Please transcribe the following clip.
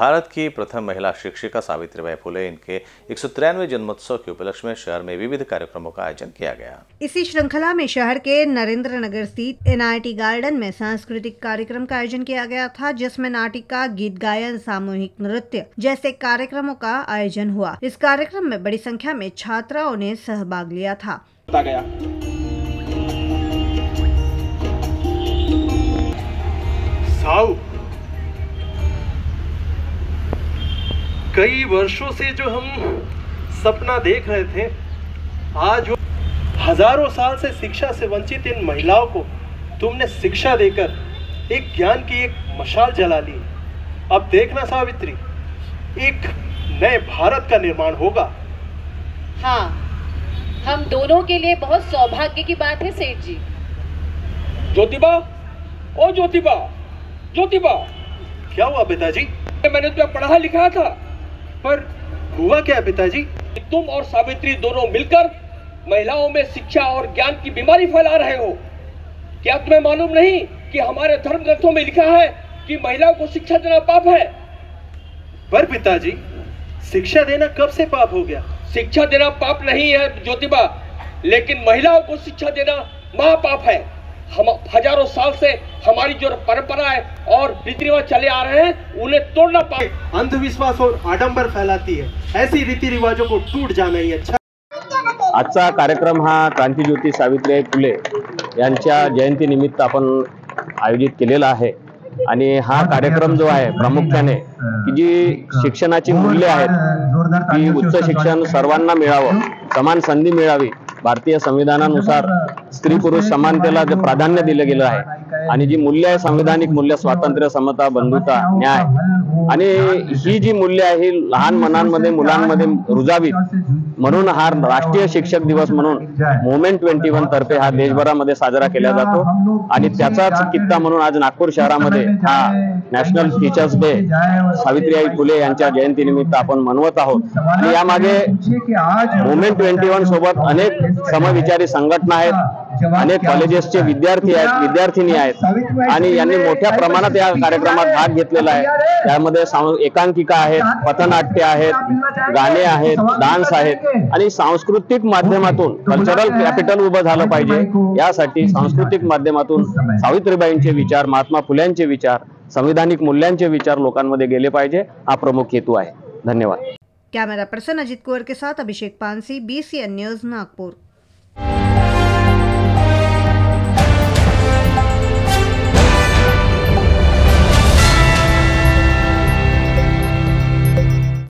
भारत की प्रथम महिला शिक्षिका सावित्रीबाई फुले इनके 193वें जन्मोत्सव के उपलक्ष्य में शहर में विविध कार्यक्रमों का आयोजन किया गया। इसी श्रृंखला में शहर के नरेंद्र नगर स्थित NIT गार्डन में सांस्कृतिक कार्यक्रम का आयोजन किया गया था, जिसमें नाटिका, गीत गायन, सामूहिक नृत्य जैसे कार्यक्रमों का आयोजन हुआ। इस कार्यक्रम में बड़ी संख्या में छात्राओं ने सहभाग लिया था। कई वर्षों से जो हम सपना देख रहे थे, आज वो हजारों साल से शिक्षा से वंचित इन महिलाओं को तुमने शिक्षा देकर एक ज्ञान की एक मशाल जला ली। अब देखना सावित्री, एक नए भारत का निर्माण होगा। हाँ, हम दोनों के लिए बहुत सौभाग्य की बात है सेठ जी। ज्योतिबा, ओ ज्योतिबा, ज्योतिबा, क्या हुआ पिताजी? मैंने तुम्हें पढ़ा लिखा था, पर हुआ क्या पिताजी? तुम और सावित्री दोनों मिलकर महिलाओं में शिक्षा और ज्ञान की बीमारी फैला रहे हो। क्या तुम्हें मालूम नहीं कि हमारे धर्म ग्रंथों में लिखा है कि महिलाओं को शिक्षा देना पाप है? पर पिताजी, शिक्षा देना कब से पाप हो गया? शिक्षा देना पाप नहीं है ज्योतिबा, लेकिन महिलाओं को शिक्षा देना महापाप है। हम हजारों साल से हमारी जो परंपराएं और रीति रिवाज चले आ रहे हैं, उन्हें तोड़ना पाप। अंधविश्वास और आडंबर फैलाती है, ऐसी रीति रिवाजों को टूट जाना ही अच्छा। आजचा कार्यक्रम हा क्रांतिज्योती सावित्रीबाई फुले यांच्या जयंतीनिमित्त आपण आयोजित केलेला आहे आणि हा कार्यक्रम जो आहे प्रामुख्याने की जी शिक्षणाची मूल्ये आहेत की उच्च शिक्षण सर्वांना मिळावं, समान संधी मिळावी, भारतीय संविधानानुसार स्त्री पुरुष समानतेला जे प्राधान्य दिलं गेलं आहे आणि जी मूल्य आहे संविधानिक मूल्य स्वातंत्र्य, समता, बंधुता, न्याय आणि ही जी मूल्य आहे ही लहान मनांमध्ये मुलांमध्ये रुजावीत म्हणून हा राष्ट्रीय शिक्षक दिवस म्हणून मुवमेंट 21 तर्फे हा देशभरामध्ये साजरा केला जातो आणि त्याचाच कित्ता म्हणून आज नागपूर शहरामध्ये हा national teachers day Savitribai Phule यांच्या जयंतीनिमित्त आपण मनवत आहोत। आणि यामागे मुवमेंट 21 सोबत अनेक समविचारी संघटना आहेत, अनेक कॉलेजेसचे विद्यार्थी आहेत, विद्यार्थिनी आहेत आणि यांनी मोठ्या प्रमाणात या कार्यक्रमात भाग घेतलेला आहे। त्यामध्ये एकांकिका आहेत, पथनाट्य आहेत, गाणे आहेत, डान्स आहेत आणि सांस्कृतिक माध्यमातून कल्चरल कॅपिटल उभं झालं पाहिजे, यासाठी सांस्कृतिक माध्यमातून सावित्रीबाईंचे विचार, महात्मा फुल्यांचे विचार, संविधानिक मूल्यांचे विचार लोकांमध्ये गेले पाहिजे, हा प्रमुख हेतू आहे। धन्यवाद। कैमरा पर्सन अजित कुंवर के साथ अभिषेक पानसी, BCN न्यूज, नागपुर।